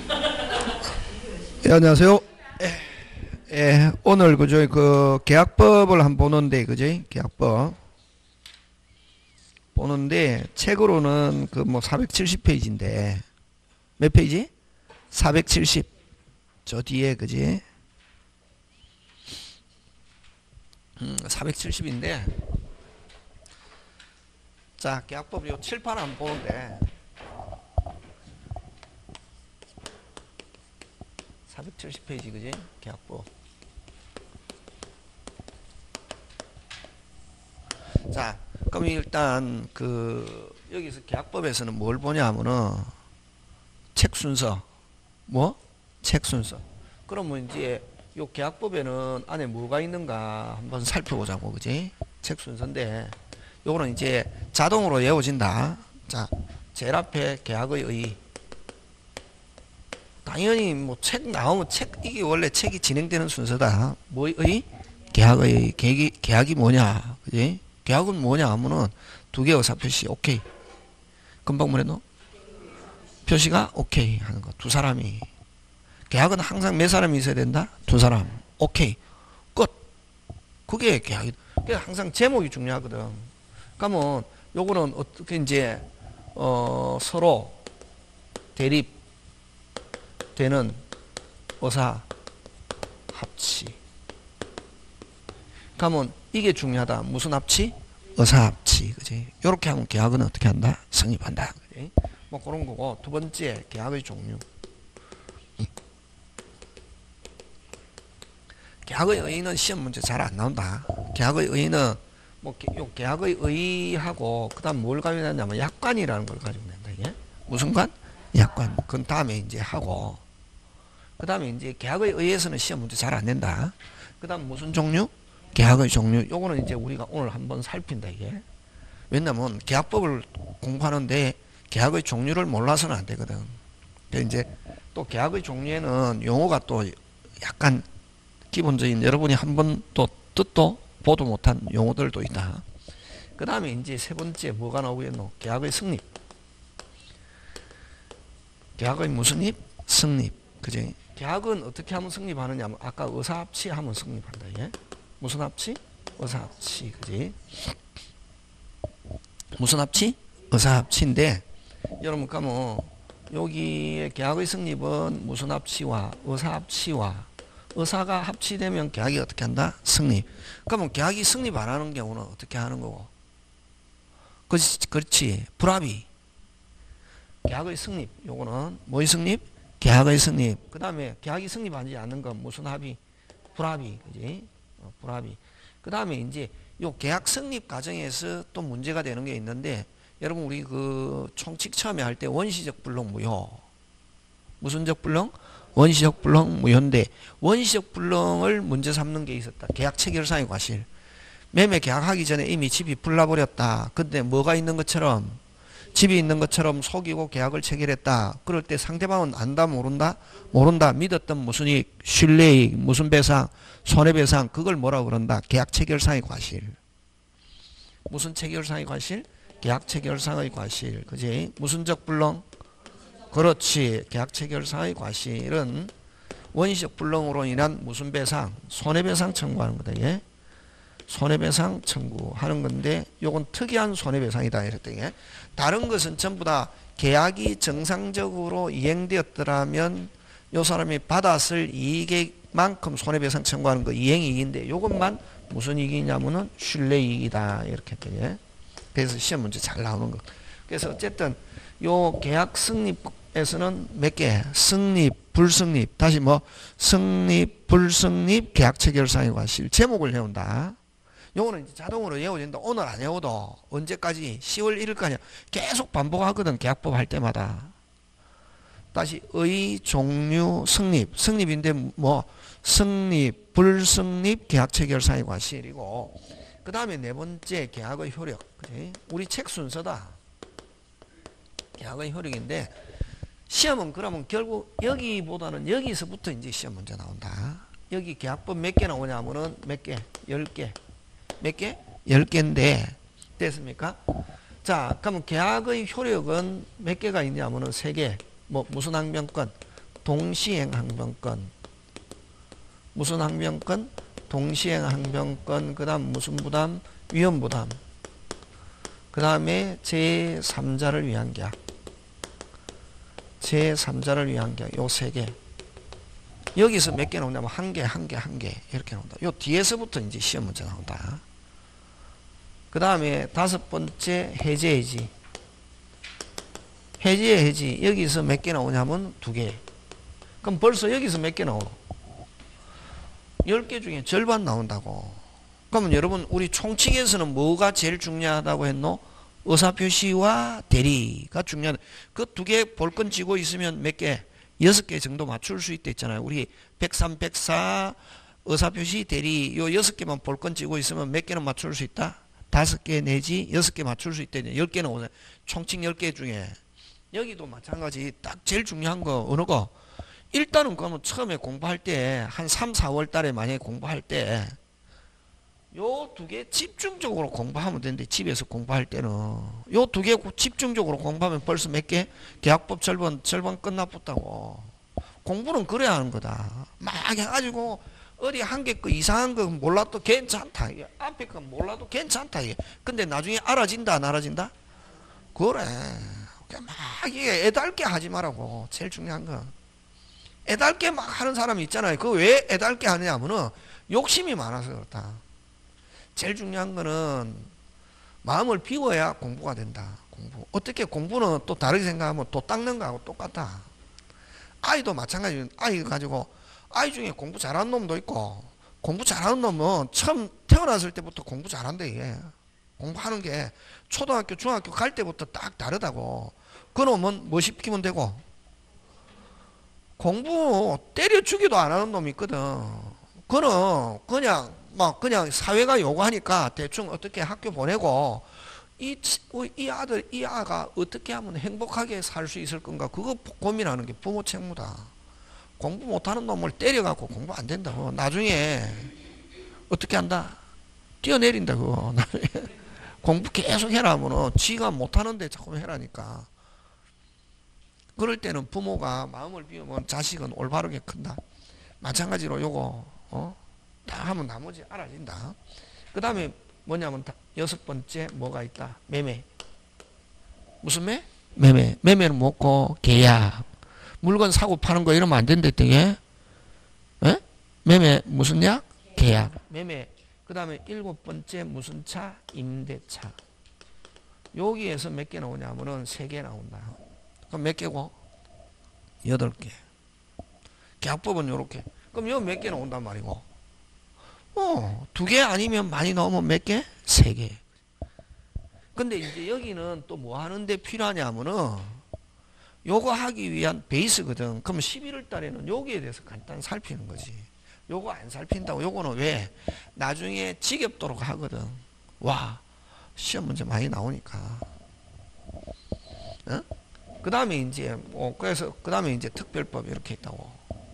예, 안녕하세요. 오늘 그저 그 계약법을 한번 보는데 그지? 계약법 보는데 책으로는 그 뭐 470페이지인데 몇 페이지? 470. 저 뒤에 그지? 470인데 자, 계약법 요 칠판 한번 보는데 470페이지 그지? 계약법. 자, 그럼 일단 그 여기서 계약법에서는 뭘 보냐 하면은 책 순서. 뭐? 책 순서. 그러면 이제 요 계약법에는 안에 뭐가 있는가 한번 살펴보자고. 그지? 책 순서인데 요거는 이제 자동으로 외워진다. 자, 제일 앞에 계약의 의. 당연히 뭐 책 나오면 책 이게 원래 책이 진행되는 순서다. 뭐의? 계약의 계약이 뭐냐? 그지? 계약은 뭐냐 하면은 두 개 의사 표시 오케이. 금방 뭐랬노? 표시가 오케이 하는 거. 두 사람이. 계약은 항상 몇 사람이 있어야 된다? 두 사람. 오케이. 끝. 그게 계약이. 그게 항상 제목이 중요하거든. 그러면 요거는 어떻게 이제 서로 대립되는 의사 합치. 그러면 이게 중요하다. 무슨 합치? 의사 합치. 그지? 요렇게 하면 계약은 어떻게 한다? 성립한다. 그지? 뭐 그런 거고. 두 번째, 계약의 종류. 계약의 의의는 시험 문제 잘 안 나온다. 계약의 의의는 뭐 요 계약의 의의하고 그다음 뭘 가지고 있냐면 약관이라는 걸 가지고 낸다. 이게 무슨 관? 약관. 그건 다음에 이제 하고. 그다음에 이제 계약의 의의에서는 시험 문제 잘 안 낸다. 그다음 무슨 종류? 계약의 종류. 요거는 이제 우리가 오늘 한번 살핀다 이게. 왜냐면 계약법을 공부하는데 계약의 종류를 몰라서는 안 되거든. 이제 또 계약의 종류에는 용어가 또 약간 기본적인 여러분이 한 번 또 뜻도 보도 못한 용어들도 있다. 그 다음에 이제 세 번째 뭐가 나오겠노? 계약의 성립. 계약의 무슨 입? 성립. 그지? 계약은 어떻게 하면 성립하느냐? 아까 의사합치 하면 성립한다. 예? 무슨 합치? 의사합치. 그지? 무슨 합치? 의사합치인데 여러분 가면 여기에 계약의 성립은 무슨 합치와 의사합치와 의사가 합치되면 계약이 어떻게 한다? 성립. 그러면 계약이 성립 안 하는 경우는 어떻게 하는 거고? 그렇지. 불합의. 계약의 성립. 요거는 뭐의 성립? 계약의 성립. 그 다음에 계약이 성립하지 않는 건 무슨 합의? 불합의. 그지? 불합의. 그 다음에 이제 요 계약 성립 과정에서 또 문제가 되는 게 있는데 여러분 우리 그 총칙 처음에 할 때 원시적 불능 무효. 무슨적 불능? 원시적 불능 무효인데 원시적 불능을 문제 삼는 게 있었다. 계약 체결상의 과실. 매매 계약하기 전에 이미 집이 불나버렸다. 근데 뭐가 있는 것처럼 집이 있는 것처럼 속이고 계약을 체결했다. 그럴 때 상대방은 안다 모른다? 모른다. 믿었던 무슨 이익, 신뢰이익, 무슨 배상, 손해배상 그걸 뭐라고 그런다? 계약 체결상의 과실. 무슨 체결상의 과실? 계약 체결상의 과실. 그지? 무슨적 불능? 그렇지. 계약 체결상의 과실은 원시적 불능으로 인한 무슨 배상? 손해배상 청구하는 거다. 예? 손해배상 청구하는 건데 요건 특이한 손해배상이다. 이랬더니 다른 것은 전부 다 계약이 정상적으로 이행되었더라면 요 사람이 받았을 이익만큼 손해배상 청구하는 거 이행이익인데 요것만 무슨 이익이냐면은 신뢰이익이다. 이렇게 했더니 그래서 시험 문제 잘 나오는 거. 그래서 어쨌든 요 계약 성립에서는 몇 개? 성립, 불성립. 다시 뭐 성립, 불성립, 계약 체결상의 과실. 제목을 해온다. 요거는 이제 자동으로 외워진다. 오늘 안 외워도 언제까지? 10월 1일까지 계속 반복하거든. 계약법 할 때마다. 다시 의, 종류, 성립. 성립인데 뭐 성립, 불성립, 계약 체결상의 과실이고 그 다음에 네 번째 계약의 효력. 그치? 우리 책 순서다. 계약의 효력인데 시험은 그러면 결국 여기보다는 여기서부터 이제 시험 문제 나온다. 여기 계약법 몇 개 나오냐면은 몇 개? 10개. 몇 개? 10개인데 됐습니까? 자, 그러면 계약의 효력은 몇 개가 있냐면은 3개. 뭐 무슨 항명권? 동시행 항변권. 무슨 항변권? 동시행 항변권. 그 다음 무슨 부담? 위험 부담. 그 다음에 제3자를 위한 계약. 제3자를 위한 계약. 요 세 개. 여기서 몇 개 나오냐면 한 개, 한 개, 한 개. 이렇게 나온다. 요 뒤에서부터 이제 시험 문제 나온다. 그 다음에 다섯 번째 해제해지. 해지. 여기서 몇 개 나오냐면 두 개. 그럼 벌써 여기서 몇 개 나오노? 10개 중에 절반 나온다고. 그러면 여러분 우리 총칙에서는 뭐가 제일 중요하다고 했노? 의사표시와 대리가 중요하다. 그 두 개 볼건 쥐고 있으면 몇 개? 6개 정도 맞출 수 있다 했잖아요. 우리 103, 104 의사표시 대리 요 6개만 볼건 쥐고 있으면 몇 개는 맞출 수 있다? 5개 내지 6개 맞출 수 있다. 10개 나오네. 총칙 10개 중에. 여기도 마찬가지. 딱 제일 중요한 거 어느 거? 일단은 그러면 처음에 공부할 때 한 3, 4월 달에 만약에 공부할 때 요 두 개 집중적으로 공부하면 되는데 집에서 공부할 때는 요 두 개 집중적으로 공부하면 벌써 몇 개? 계약법 절반 끝나붙다고. 공부는 그래야 하는 거다. 막 해가지고 어디 한 개 거 이상한 거 몰라도 괜찮다. 앞에 거 몰라도 괜찮다. 근데 나중에 알아진다 안 알아진다? 그래. 막 이게 애달게 하지 말라고. 제일 중요한 거. 애달게 막 하는 사람이 있잖아요. 그 왜 애달게 하느냐면은 욕심이 많아서 그렇다. 제일 중요한 거는 마음을 비워야 공부가 된다. 공부. 어떻게 공부는 또 다르게 생각하면 또 닦는 거하고 똑같다. 아이도 마찬가지로 아이 가지고 아이 중에 공부 잘하는 놈도 있고 공부 잘하는 놈은 처음 태어났을 때부터 공부 잘한대. 이게. 공부하는 게 초등학교 중학교 갈 때부터 딱 다르다고. 그 놈은 뭐 시키면 되고 공부 때려주기도 안 하는 놈이 있거든. 그는 그냥 사회가 요구하니까 대충 어떻게 학교 보내고 이 아가 어떻게 하면 행복하게 살 수 있을 건가 그거 고민하는 게 부모 책무다. 공부 못하는 놈을 때려갖고 공부 안 된다고. 나중에 어떻게 한다? 뛰어내린다 그거. 공부 계속 해라 하면은 지가 못하는데 자꾸 해라니까. 그럴 때는 부모가 마음을 비우면 자식은 올바르게 큰다. 마찬가지로 요거 다 하면 나머지 알아진다. 그 다음에 뭐냐면 여섯 번째 뭐가 있다? 매매. 무슨 매? 매매. 매매는 뭐고? 계약. 물건 사고 파는 거 이러면 안 된다 했더니 매매 무슨 약? 계약. 매매. 그 다음에 일곱 번째 무슨 차? 임대차. 여기에서 몇 개 나오냐면은 3개 나온다. 그럼 몇 개고? 8개. 계약법은 요렇게. 그럼 요 몇 개 나온단 말이고. 2개 아니면 많이 나오면 몇 개? 3개. 근데 이제 여기는 또 뭐 하는데 필요하냐면은 요거 하기 위한 베이스거든. 그럼 11월 달에는 여기에 대해서 간단히 살피는 거지. 요거 안 살핀다고. 요거는 왜? 나중에 지겹도록 하거든. 와, 시험 문제 많이 나오니까. 그 다음에 이제 그래서 그 다음에 이제 특별법 이렇게 있다고.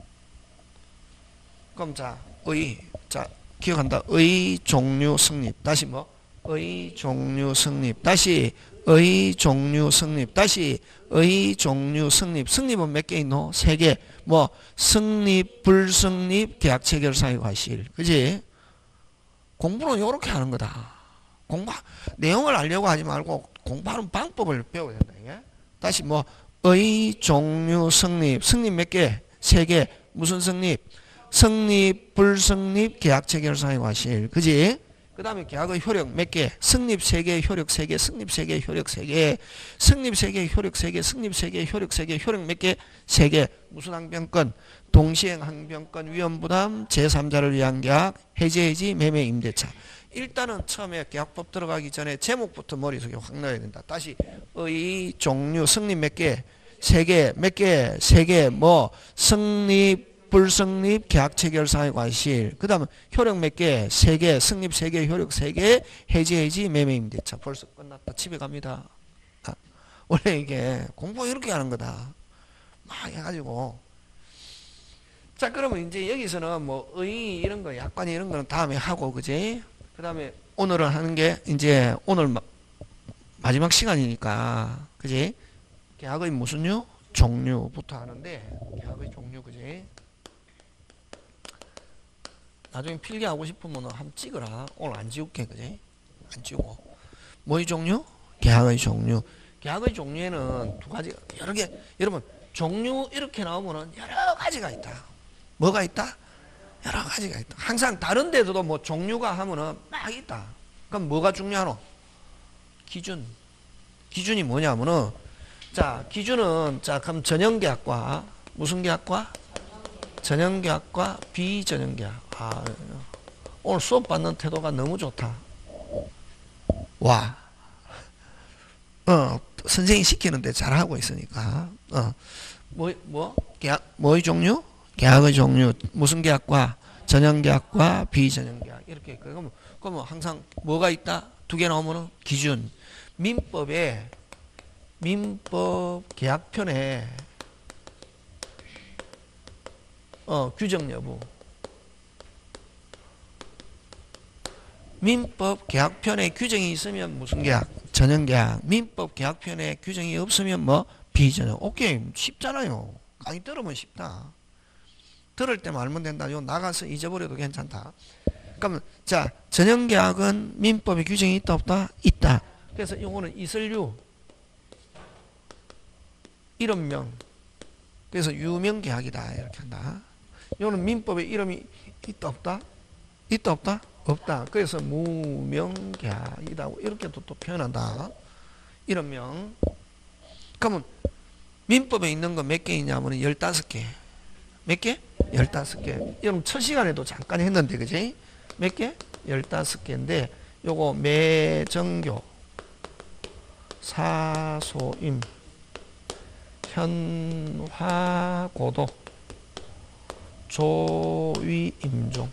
그럼 자 기억한다. 의 종류 성립. 다시 뭐? 의 종류 성립. 다시 의 종류 성립. 다시 의 종류 성립. 성립은 몇 개 있노? 3개. 뭐 성립, 불성립, 계약 체결 사유 과실. 그지? 공부는 요렇게 하는 거다. 내용을 알려고 하지 말고 공부하는 방법을 배워야 된다. 이게. 다시 뭐 의 종류 성립. 성립 몇 개? 3개. 무슨 성립? 성립, 불성립, 계약 체결 사유 과실. 그지? 그 다음에 계약의 효력 몇 개? 성립 3개, 효력 3개, 성립 3개, 효력 3개, 성립 3개, 효력 3개, 성립 3개, 효력 3개, 효력 몇 개? 3개. 무슨 항변권? 동시행 항변권, 위험부담, 제3자를 위한 계약, 해제해지, 매매, 임대차. 일단은 처음에 계약법 들어가기 전에 제목부터 머릿속에 확 넣어야 된다. 다시 의 종류 성립 몇 개? 3개. 몇 개? 3개. 뭐 성립, 불성립, 계약 체결 사유 과실. 그 다음에 효력 몇 개? 3개. 성립 3개, 효력 3개, 해지, 매매, 임대차. 벌써 끝났다. 집에 갑니다. 원래 이게 공부 이렇게 하는 거다. 막 해가지고. 자, 그러면 이제 여기서는 뭐 의 이런 거, 약관 이런 거는 다음에 하고, 그지? 그 다음에 오늘은 하는 게 이제 오늘 마지막 시간이니까, 그지? 계약의 무슨요? 종류부터 하는데, 계약의 종류, 그지? 나중에 필기하고 싶으면 한번 찍어라. 오늘 안 지울게, 그지? 안 지우고. 뭐의 종류? 계약의 종류. 계약의 종류에는 두 가지, 여러 개, 여러분, 종류 이렇게 나오면은 여러 가지가 있다. 뭐가 있다? 여러 가지가 있다. 항상 다른 데서도 뭐 종류가 하면은 막 있다. 그럼 뭐가 중요하노? 기준. 기준이 뭐냐면은, 자, 기준은, 자, 그럼 전형계약과, 무슨 계약과? 전형계약과 비전형계약. 아, 오늘 수업 받는 태도가 너무 좋다. 와. 선생님이 시키는데 잘하고 있으니까. 계약, 뭐의 종류? 계약의 종류. 무슨 계약과? 전형계약과 비전형계약. 이렇게. 그러면 항상 뭐가 있다? 두 개 나오면은 기준. 민법에, 민법 계약편에, 규정 여부. 민법 계약편에 규정이 있으면 무슨 계약? 전형계약. 민법 계약편에 규정이 없으면 뭐? 비전형. 오케이. 쉽잖아요. 강의 들으면 쉽다. 들을 때만 알면 된다. 요 나가서 잊어버려도 괜찮다. 그러면 자, 전형계약은 민법에 규정이 있다 없다? 있다. 그래서 이거는 이설유, 이름명. 그래서 유명계약이다. 이렇게 한다. 이거는 민법에 이름이 있다 없다? 있다 없다? 없다. 그래서 무명계약이다. 이렇게 또 표현한다. 이름명. 그러면 민법에 있는 거 몇 개 있냐면 15개. 몇 개? 15개. 여러분 첫 시간에도 잠깐 했는데, 그지? 몇 개? 15개인데, 요거 매정교, 사소임, 현화고도, 조위임종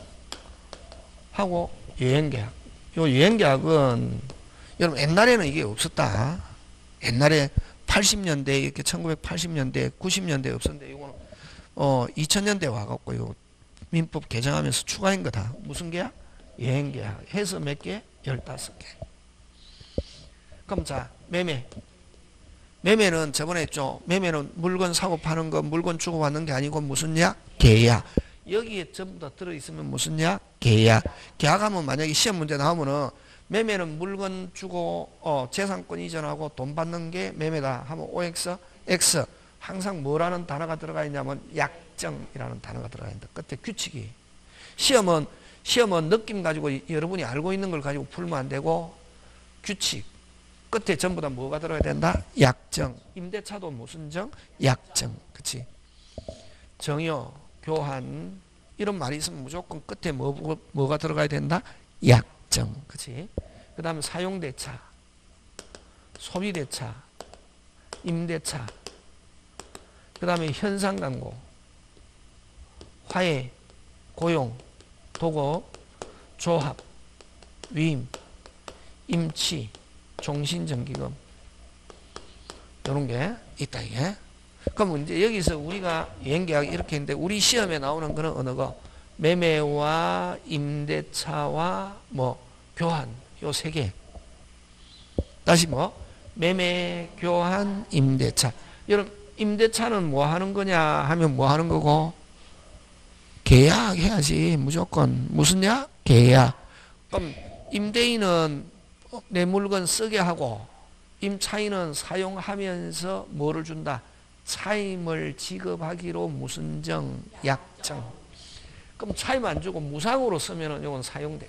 하고 여행계약. 요 여행계약은 여러분 옛날에는 이게 없었다. 옛날에 80년대 이렇게 1980년대 90년대 없었는데 이거는 2000년대 와갖고 요 민법 개정하면서 추가한 거다. 무슨 계약? 여행계약. 해서 몇 개? 15개. 그럼 자, 매매. 매매는 저번에 했죠. 매매는 물건 사고 파는 거, 물건 주고 받는 게 아니고 무슨 약? 계약. 여기에 전부 다 들어있으면 무슨 약? 계약. 계약하면 만약에 시험 문제 나오면은 매매는 물건 주고 재산권 이전하고 돈 받는 게 매매다 하면 OX, X. 항상 뭐라는 단어가 들어가 있냐면 약정이라는 단어가 들어가 있다. 끝에 규칙이. 시험은 느낌 가지고 여러분이 알고 있는 걸 가지고 풀면 안 되고 규칙. 끝에 전부 다 뭐가 들어가야 된다? 약정. 임대차도 무슨 정? 약정. 그치? 정여, 교환 이런 말이 있으면 무조건 끝에 뭐가 들어가야 된다? 약정. 그치? 그 다음에 사용대차, 소비대차, 임대차, 그 다음에 현상광고, 화해, 고용, 도급, 조합, 위임, 임치, 종신정기금 이런 게 있다. 이게. 그럼 이제 여기서 우리가 여행계약 이렇게 했는데 우리 시험에 나오는 거는 어느 거? 매매와 임대차와 뭐 교환 요 세 개. 다시 뭐 매매, 교환, 임대차. 여러분 임대차는 뭐 하는 거냐 하면 뭐 하는 거고? 계약해야지 무조건. 무슨 약? 계약. 그럼 임대인은 내 물건 쓰게 하고 임차인은 사용하면서 뭐를 준다? 차임을 지급하기로 무슨 정? 약정. 그럼 차임 안 주고 무상으로 쓰면은 이건 사용돼.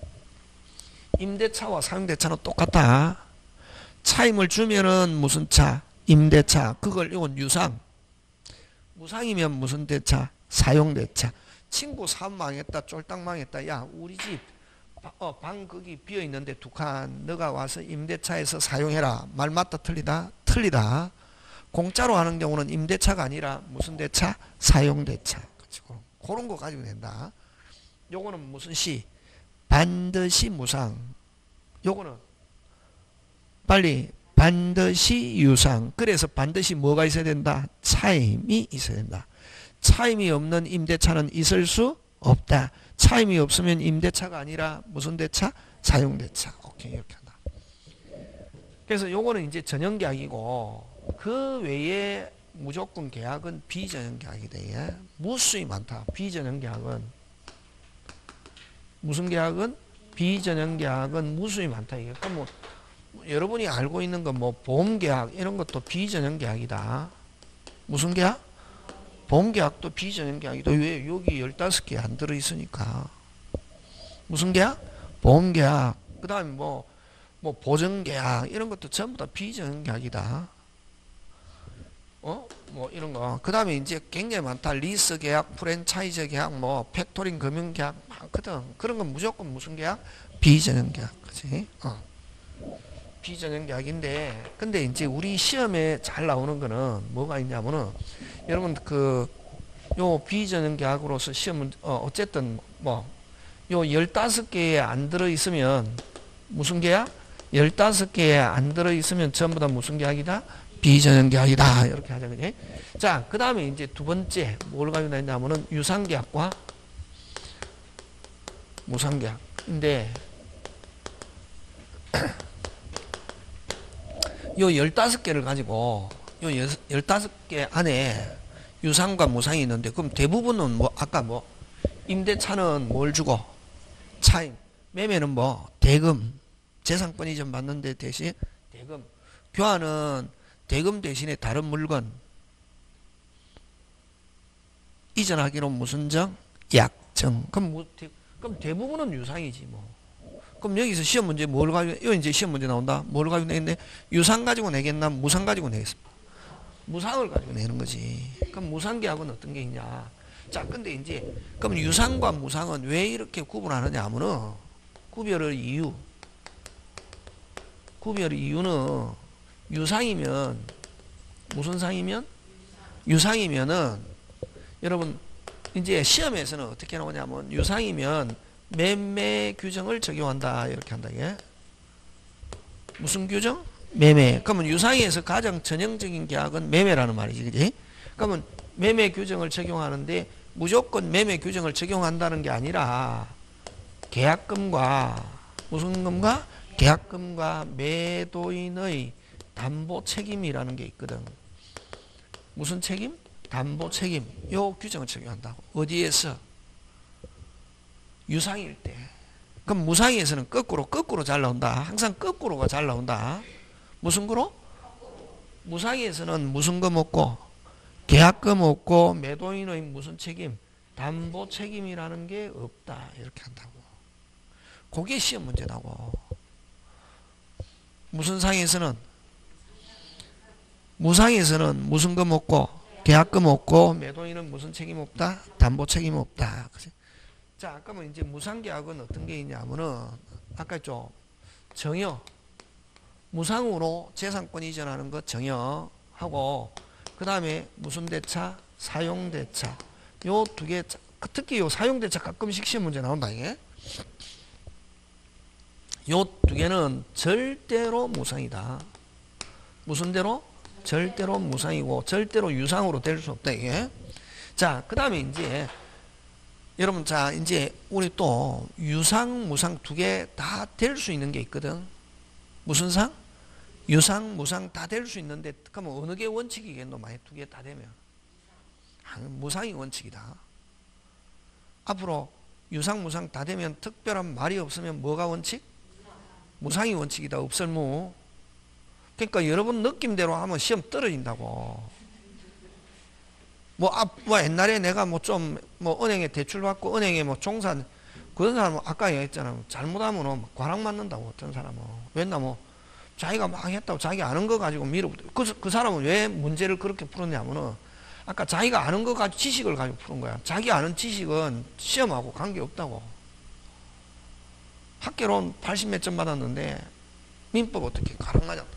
임대차와 사용대차는 똑같다. 차임을 주면은 무슨 차? 임대차. 그걸 이건 유상. 무상이면 무슨 대차? 사용대차. 친구 사업 망했다. 쫄딱 망했다. 야, 우리 집 방 거기 비어 있는데 두 칸 너가 와서 임대차에서 사용해라. 말 맞다 틀리다? 틀리다. 공짜로 하는 경우는 임대차가 아니라 무슨 대차? 사용대차. 그런 거 가지고 된다. 요거는 무슨 시? 반드시 무상. 요거는 빨리 반드시 유상. 그래서 반드시 뭐가 있어야 된다? 차임이 있어야 된다. 차임이 없는 임대차는 있을 수 없다. 차임이 없으면 임대차가 아니라 무슨 대차? 사용대차. 오케이, 이렇게 한다. 그래서 요거는 이제 전형계약이고 그 외에 무조건 계약은 비전형 계약이다. 예? 무수히 많다. 비전형 계약은 무슨 계약은 비전형 계약은 무수히 많다. 이게 그럼 뭐 여러분이 알고 있는 건 뭐 보험 계약 이런 것도 비전형 계약이다. 무슨 계약? 보험 계약도 비전형 계약이다. 왜? 여기 15개 안 들어 있으니까. 무슨 계약? 보험 계약. 그다음에 뭐 보증 계약 이런 것도 전부 다 비전형 계약이다. 뭐 이런 거. 그다음에 이제 굉장히 많다. 리스 계약, 프랜차이즈 계약, 뭐 팩토링 금융 계약 많거든. 그런 건 무조건 무슨 계약? 비전형 계약. 그지? 비전형 계약인데, 근데 이제 우리 시험에 잘 나오는 거는 뭐가 있냐면은, 여러분 요 비전형 계약으로서 시험은 어쨌든 요 15개에 안 들어 있으면 무슨 계약? 15개에 안 들어 있으면 전부 다 무슨 계약이다? 비전형 계약이다. 이렇게 하자. 그지? 자, 그 다음에 이제 두 번째 뭘 가지고 있냐면은 유상계약과 무상계약. 근데 요 15개를 가지고 요 15개 안에 유상과 무상이 있는데, 그럼 대부분은 뭐 아까 뭐 임대차는 뭘 주고 차임, 매매는 뭐 대금, 재산권 이전 받는데 대신 대금, 교환은 대금 대신에 다른 물건 이전하기로 무슨 정? 약정. 그럼 대부분은 유상이지 뭐. 그럼 여기서 시험 문제 뭘 가지고, 이거 이제 시험 문제 나온다. 뭘 가지고 내겠네? 유상 가지고 내겠나? 무상 가지고 내겠습니다. 무상을 가지고 내는 거지. 그럼 무상계약은 어떤 게 있냐? 자, 근데 이제, 그럼 유상과 무상은 왜 이렇게 구분하느냐 하면은, 구별의 이유는, 유상이면, 무슨 상이면? 유상이면은, 여러분, 이제 시험에서는 어떻게 나오냐면, 유상이면, 매매 규정을 적용한다. 이렇게 한다. 이게. 무슨 규정? 매매. 그러면 유상에서 가장 전형적인 계약은 매매라는 말이지. 그지? 그러면 매매 규정을 적용하는데 무조건 매매 규정을 적용한다는 게 아니라 계약금과 무슨 금과? 계약금과 매도인의 담보 책임이라는 게 있거든. 무슨 책임? 담보 책임. 요 규정을 적용한다고. 어디에서? 유상일 때. 그럼 무상에서는 거꾸로 잘 나온다. 항상 거꾸로가 잘 나온다. 무슨 거로? 무상에서는 무슨 금 없고 계약금 없고 매도인의 무슨 책임? 담보 책임이라는 게 없다. 이렇게 한다고. 그게 시험 문제라고. 무슨 상에서는? 무상에서는 무슨 금 없고 계약금 없고 매도인은 무슨 책임 없다? 담보 책임 없다. 그치? 자, 그러면 이제 무상계약은 어떤 게 있냐면은, 아까 했죠. 정여. 무상으로 재산권 이전하는 것 정여하고, 그 다음에 무슨 대차? 사용대차. 요 두 개, 특히 요 사용대차 가끔씩 시험 문제 나온다, 이게. 요 두 개는 절대로 무상이다. 무슨 대로? 절대로 무상이고, 절대로 유상으로 될 수 없다, 이게. 자, 그 다음에 이제, 여러분, 자, 이제, 우리 또, 유상, 무상 두 개 다 될 수 있는 게 있거든. 무슨 상? 유상, 무상 다 될 수 있는데, 그러면 어느 게 원칙이겠노? 만약 두 개 다 되면. 무상이 원칙이다. 앞으로, 유상, 무상 다 되면 특별한 말이 없으면 뭐가 원칙? 무상이 원칙이다. 없을무. 그러니까 여러분 느낌대로 하면 시험 떨어진다고. 뭐 옛날에 내가 은행에 대출 받고 은행에 종사, 그런 사람은 아까 얘기했잖아. 잘못하면 과락 맞는다고, 어떤 사람은. 왜냐, 자기가 막 했다고 자기 아는 거 가지고 그 사람은 왜 문제를 그렇게 풀었냐면은, 아까 자기가 아는 거 가지고 지식을 가지고 푸는 거야. 자기 아는 지식은 시험하고 관계없다고. 학교론 80 몇 점 받았는데, 민법 어떻게 과락 맞았다.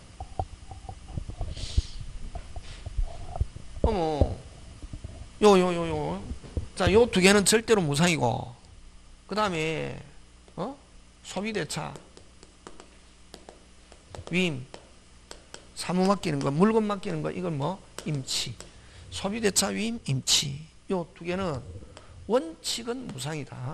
자, 요 두 개는 절대로 무상이고, 그 다음에, 소비대차, 위임, 사무 맡기는 거, 물건 맡기는 거, 이건 임치. 소비대차, 위임, 임치. 요 두 개는 원칙은 무상이다.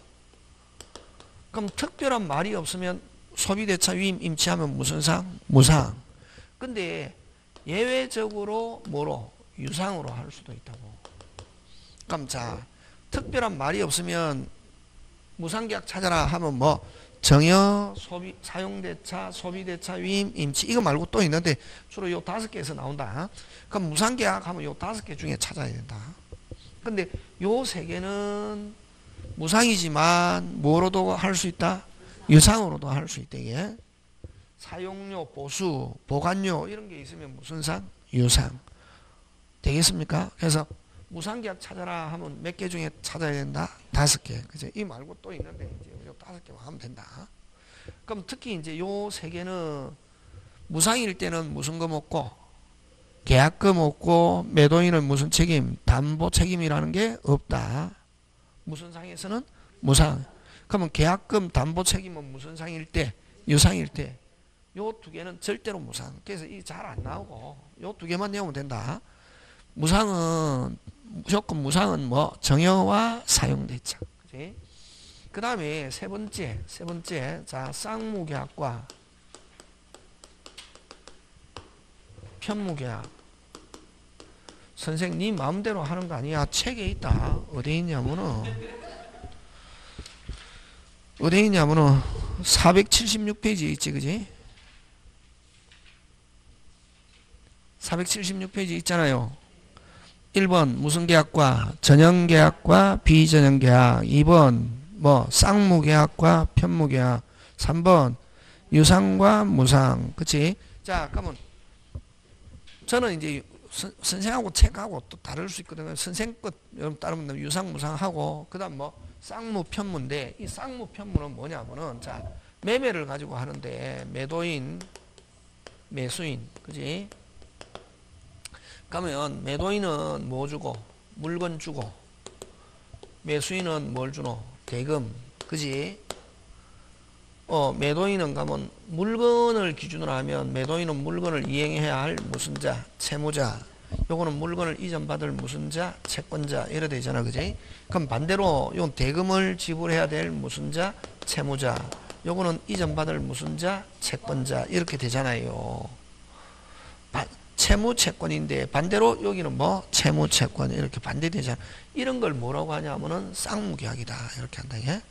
그럼 특별한 말이 없으면 소비대차, 위임, 임치하면 무슨 상? 무상. 근데 예외적으로 유상으로 할 수도 있다고. 그럼 자, 특별한 말이 없으면 무상계약 찾아라 하면 뭐 정여, 소비, 사용대차, 소비대차, 위임, 임치 이거 말고 또 있는데 주로 요 5개에서 나온다. 그럼 무상계약 하면 요 5개 중에 찾아야 된다. 근데 요 3개는 무상이지만 뭐로도 할 수 있다? 유상으로도 할 수 있다. 이게 사용료, 보수, 보관료 이런 게 있으면 무슨 상? 유상. 되겠습니까? 그래서 무상계약 찾아라 하면 몇 개 중에 찾아야 된다? 5개. 그죠? 이 말고 또 있는데 이제 요 5개만 하면 된다. 그럼 특히 이제 요 3개는 무상일 때는 무슨 거 먹고 계약금 없고 매도인은 무슨 책임? 담보 책임이라는 게 없다. 무슨 상에서는 무상. 그러면 계약금 담보 책임은 무슨 상일 때? 유상일 때. 요 2개는 절대로 무상. 그래서 이 잘 안 나오고 요 2개만 내오면 된다. 무상은 무조건 무상은 뭐 정여와 사용대차. 그지? 그 다음에 세 번째 자 쌍무계약과 편무계약. 선생님 마음대로 하는 거 아니야. 책에 있다. 어디 있냐면은 476페이지에 있지. 그지? 476페이지 있잖아요. 1번 무슨 계약과 전형계약과 비전형계약. 2번 뭐 쌍무계약과 편무계약. 3번 유상과 무상. 그치? 자 그러면 저는 이제 선생하고 책하고 또 다를 수 있거든요. 선생 것 여러분 따르면 유상 무상하고 그 다음 뭐 쌍무 편무인데 이 쌍무 편무는 뭐냐면은 자 매매를 가지고 하는데 매도인 매수인 그지? 그러면 매도인은 뭐 주고 물건 주고 매수인은 뭘 주노? 대금 그지? 매도인은 가면 물건을 기준으로 하면 매도인은 물건을 이행해야 할 무슨 자? 채무자. 요거는 물건을 이전받을 무슨 자? 채권자. 이래 되잖아. 그지? 그럼 반대로 요 대금을 지불해야 될 무슨 자? 채무자. 요거는 이전받을 무슨 자? 채권자. 이렇게 되잖아요. 채무채권인데 반대로 여기는 뭐? 채무채권. 이렇게 반대되잖아. 이런 걸 뭐라고 하냐면은 쌍무계약이다. 이렇게 한다. 이게.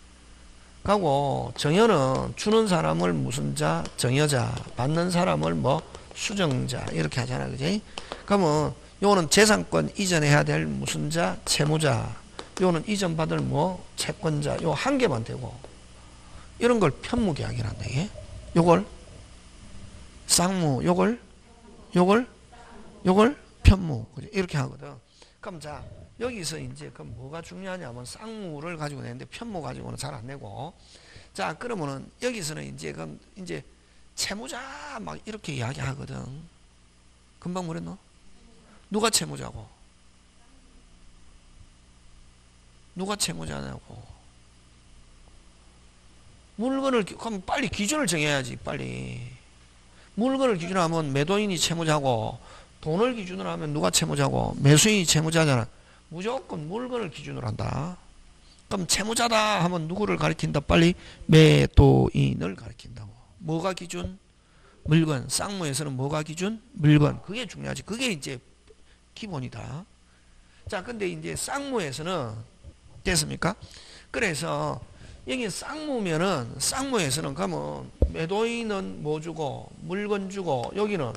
가고 정여는 주는 사람을 무슨 자? 정여자. 받는 사람을 뭐? 수정자. 이렇게 하잖아. 그지? 그러면 요거는 재산권 이전해야 될 무슨 자? 채무자. 요거는 이전받을 뭐? 채권자. 요 한 개만 되고 이런 걸 편무계약이란다. 이게. 요걸 쌍무. 요걸 편무. 이렇게 하거든. 그럼 자 여기서 이제 그럼 뭐가 중요하냐면 쌍무를 가지고 내는데 편무 가지고는 잘 안 내고. 자 그러면은 여기서는 이제 그럼 이제 채무자 막 이렇게 이야기하거든. 금방 뭐랬노? 누가 채무자고? 누가 채무자냐고? 물건을 그럼 빨리 기준을 정해야지. 빨리 물건을 기준으로 하면 매도인이 채무자고 돈을 기준으로 하면 누가 채무자고? 매수인이 채무자잖아. 무조건 물건을 기준으로 한다. 그럼 채무자다 하면 누구를 가리킨다? 빨리 매도인을 가리킨다고. 뭐가 기준? 물건. 쌍무에서는 뭐가 기준? 물건. 그게 중요하지. 그게 이제 기본이다. 자, 근데 이제 쌍무에서는 됐습니까? 그래서 여기 쌍무에서는 가면 매도인은 뭐 주고 물건 주고 여기는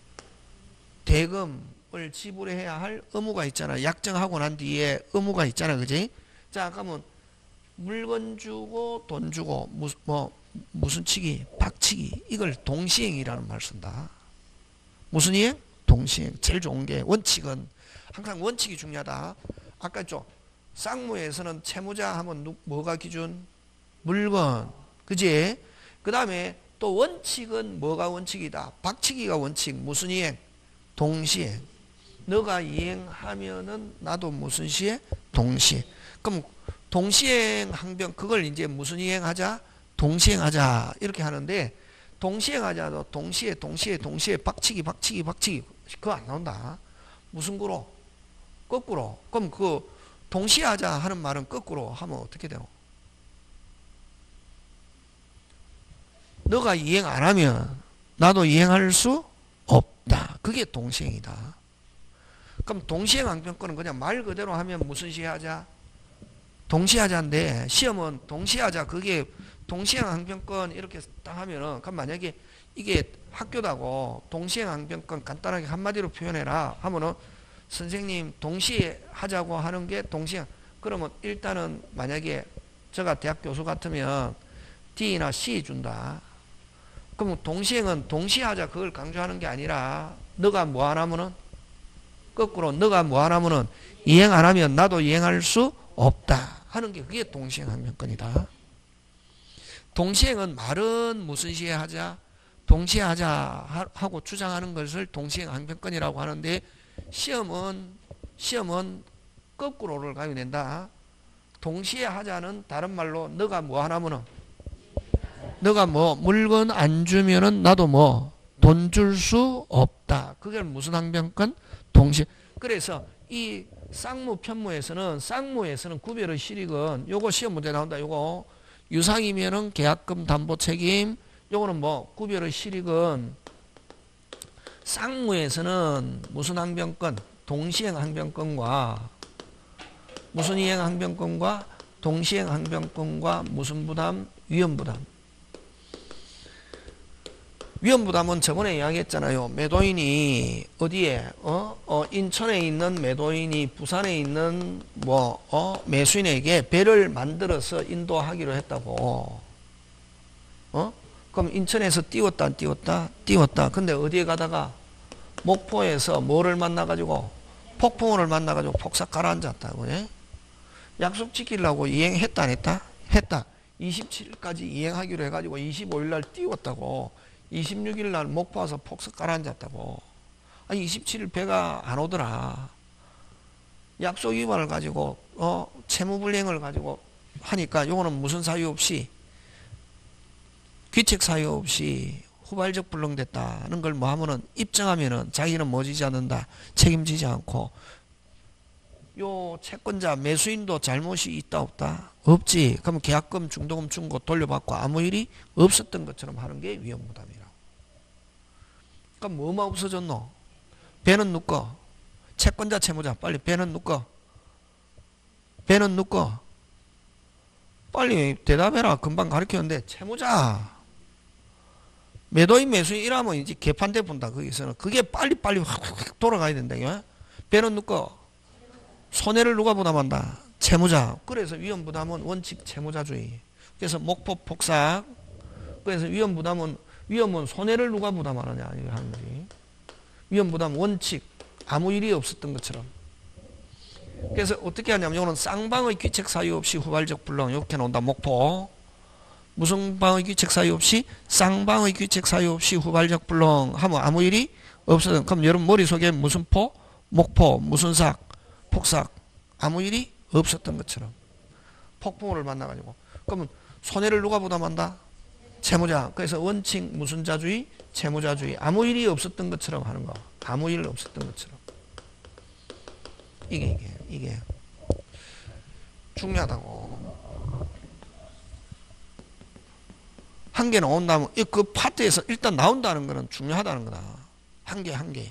대금을 지불해야 할 의무가 있잖아. 약정하고 난 뒤에 의무가 있잖아. 그지? 자, 그러면 물건 주고 돈 주고 무슨 치기? 박치기. 이걸 동시행이라는 말 쓴다. 무슨 이행? 동시행. 제일 좋은 게 원칙은 항상 원칙이 중요하다. 아까 했죠. 쌍무에서는 채무자 하면 뭐가 기준? 물건. 그지? 그 다음에 또 원칙은 뭐가 원칙이다? 박치기가 원칙. 무슨 이행? 동시에. 너가 이행하면은 나도 무슨 시에? 동시에. 그럼 동시행 항변 그걸 이제 무슨 이행하자? 동시행하자. 이렇게 하는데 동시행하자도 동시에 박치기 그거 안 나온다. 무슨 구로? 거꾸로. 그럼 그 동시에 하자 하는 말은 거꾸로 하면 어떻게 돼요? 너가 이행 안 하면 나도 이행할 수 없다. 그게 동시행이다. 그럼 동시행항변권은 그냥 말 그대로 하면 무슨 시하자? 동시하자인데 시험은 동시하자 그게 동시행항변권 이렇게 딱 하면은 그럼 만약에 이게 학교다고 동시행항변권 간단하게 한마디로 표현해라 하면은 선생님 동시에 하자고 하는 게 동시행 그러면 일단은 만약에 제가 대학 교수 같으면 D나 C 준다. 그럼 동시행은 동시에 하자 그걸 강조하는 게 아니라 너가 뭐 안 하면은 거꾸로 너가 뭐 안 하면은 이행 안 하면 나도 이행할 수 없다 하는 게 그게 동시행항변권이다. 동시행은 말은 무슨 시에 하자? 동시에 하자 하고 주장하는 것을 동시행항변권이라고 하는데 시험은 거꾸로를 가져낸다. 동시에 하자는 다른 말로 너가 뭐 하나면은 너가 뭐 물건 안 주면은 나도 뭐 돈 줄 수 없다. 그게 무슨 항변권? 동시에. 그래서 이 쌍무편무에서는 구별의 실익은 요거 시험 문제 나온다. 요거 유상이면은 계약금 담보 책임. 요거는 뭐 구별의 실익은 쌍무에서는 무슨 항변권? 동시행 항변권과 무슨 이행 항변권과 동시행 항변권과 무슨 부담? 위험부담. 위험부담은 저번에 이야기했잖아요. 매도인이 어디에 인천에 있는 매도인이 부산에 있는 매수인에게 배를 만들어서 인도하기로 했다고. 그럼 인천에서 띄웠다 안 띄웠다? 띄웠다. 근데 어디에 가다가 목포에서 뭐를 만나가지고 폭풍우를 만나가지고 폭삭 가라앉았다고. 예? 약속 지키려고 이행했다 안 했다? 했다. 27일까지 이행하기로 해가지고 25일날 띄웠다고. 26일날 목포 와서 폭삭 가라앉았다고. 아니 27일 배가 안 오더라. 약속 위반을 가지고 채무불이행을 가지고 하니까 요거는 무슨 사유 없이 귀책 사유 없이 후발적 불능됐다는 걸 뭐 하면은 입증하면은 자기는 뭐 지지 않는다. 책임지지 않고 요 채권자 매수인도 잘못이 있다 없다? 없지. 그럼 계약금 중도금 준거 돌려받고 아무 일이 없었던 것처럼 하는 게 위험부담이라고. 그럼 뭐만 없어졌노? 배는 누꺼? 채권자 채무자 빨리 배는 누꺼? 배는 누꺼? 빨리 대답해라. 금방 가르쳤는데 채무자 매도인 매수인 이라면 이제 개판돼 본다. 거기서는 그게 빨리 확 돌아가야 된다. 배는 누꺼? 손해를 누가 부담한다? 채무자. 그래서 위험부담은 원칙 채무자주의. 그래서 목포 폭삭. 그래서 위험은 손해를 누가 부담하느냐 이거 하는 거지. 위험부담 원칙 아무 일이 없었던 것처럼. 그래서 어떻게 하냐면 이거는 쌍방의 귀책 사유 없이 후발적 불능 이렇게 나온다. 목포. 무슨 방의 귀책 사유 없이? 쌍방의 귀책 사유 없이 후발적 불능 하면 아무 일이 없었던. 그럼 여러분 머릿속에 무슨 포? 목포. 무슨 삭? 폭삭. 아무 일이 없었던 것처럼. 폭풍우를 만나가지고. 그러면 손해를 누가 부담한다? 채무자. 그래서 원칙 무슨 자주의? 채무자주의. 아무 일이 없었던 것처럼 하는 거. 아무 일 없었던 것처럼. 이게 중요하다고. 한 개 나온다면 그 파트에서 일단 나온다는 거는 중요하다는 거다. 한 개.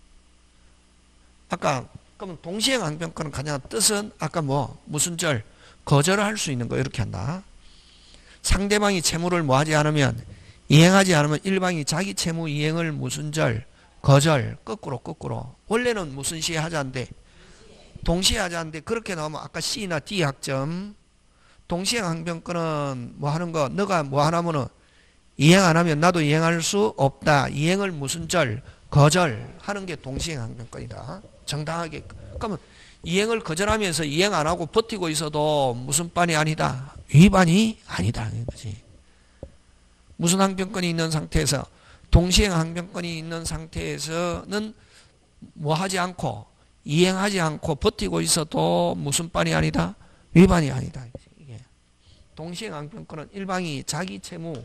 아까 그러면 동시행 항변권은 가장 뜻은 아까 무슨 절 거절을 할 수 있는 거 이렇게 한다. 상대방이 채무를 하지 않으면 이행하지 않으면 일방이 자기 채무 이행을 무슨 절 거절 거꾸로 원래는 무슨 시에 하자인데 동시에 하자인데 그렇게 나오면 아까 C나 D 학점 동시행 항변권은 하는 거 너가 하나면은 이행 안 하면 나도 이행할 수 없다. 이행을 무슨 절 거절 하는 게 동시행 항변권이다. 정당하게. 그러면 이행을 거절하면서 이행 안 하고 버티고 있어도 무슨 반이 아니다. 위반이 아니다. 그지? 무슨 항변권이 있는 상태에서 동시행 항변권이 있는 상태에서는 하지 않고 이행하지 않고 버티고 있어도 무슨 반이 아니다. 위반이 아니다. 이게 동시행 항변권은 일방이 자기 채무